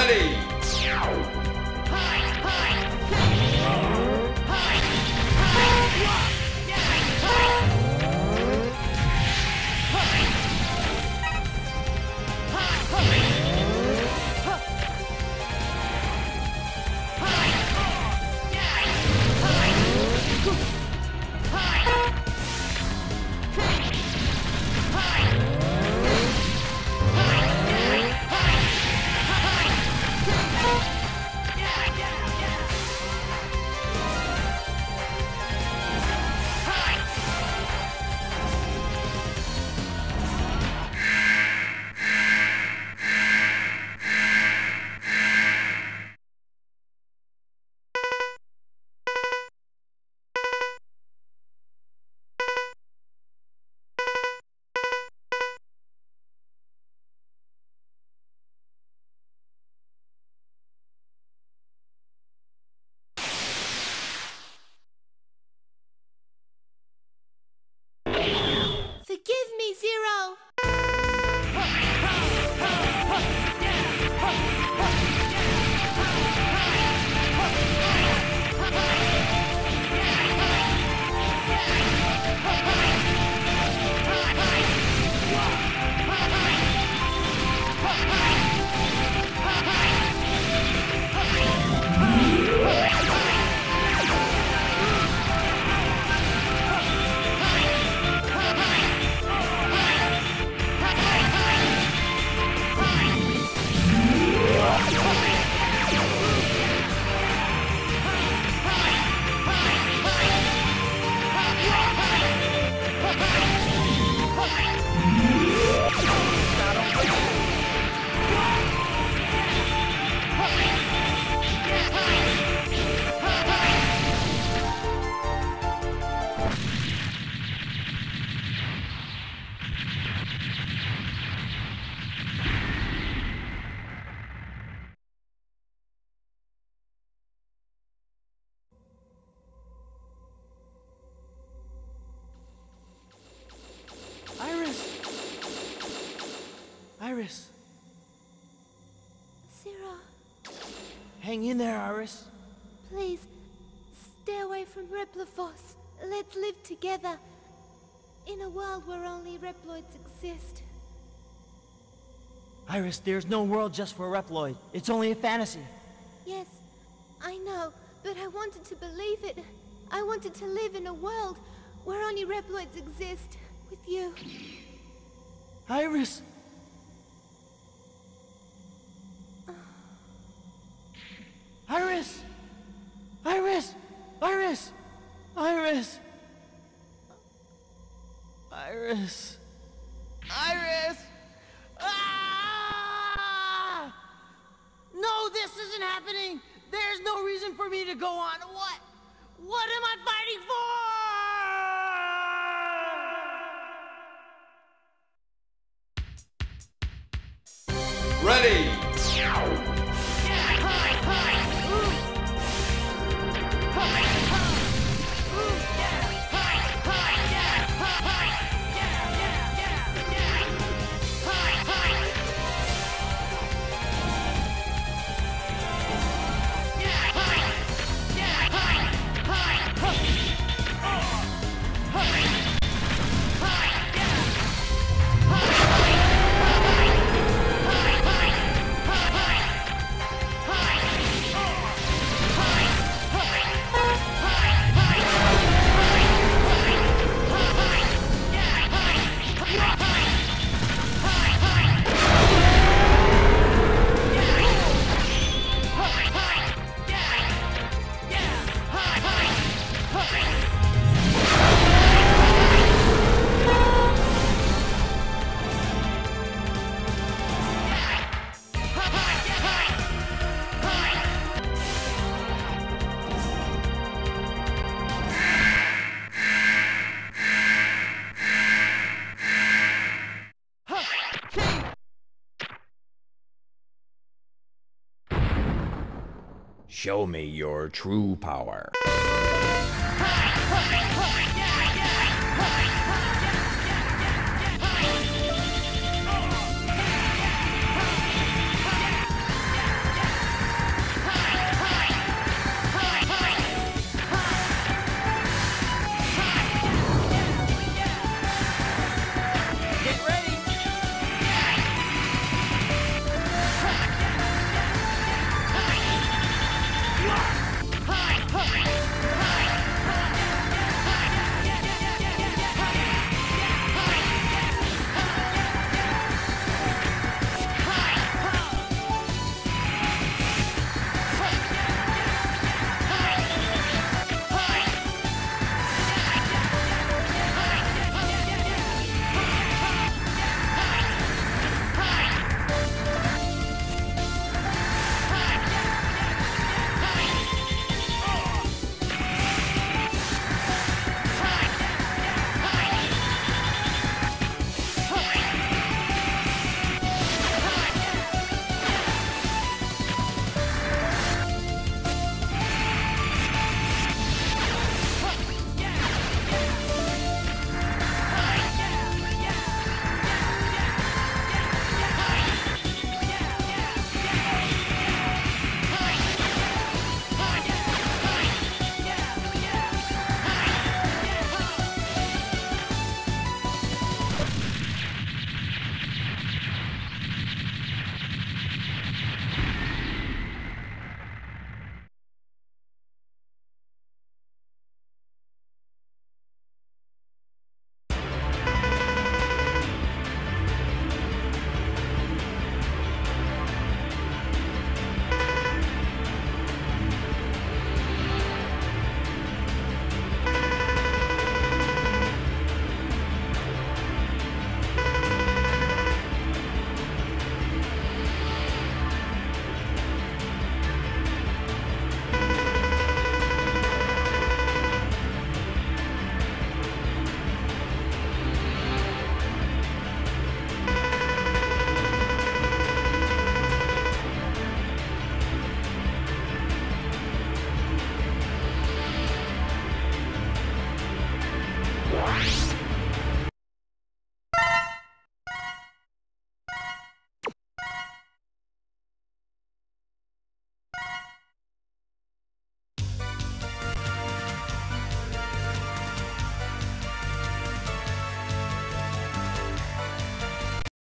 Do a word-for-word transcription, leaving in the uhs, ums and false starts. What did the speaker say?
Ready! Forgive me, Zero! Iris! Iris! Zero, Hang in there, Iris. please, stay away from Replifos. Let's live together in a world where only Reploids exist. Iris, there's no world just for Reploid. It's only a fantasy. Yes, I know, but I wanted to believe it. I wanted to live in a world where only Reploids exist, with you. Iris! Iris! Iris! Iris! Iris! Iris! Iris! Ah! No, this isn't happening! There's no reason for me to go on. What? What am I fighting for? Ready! Show me your true power.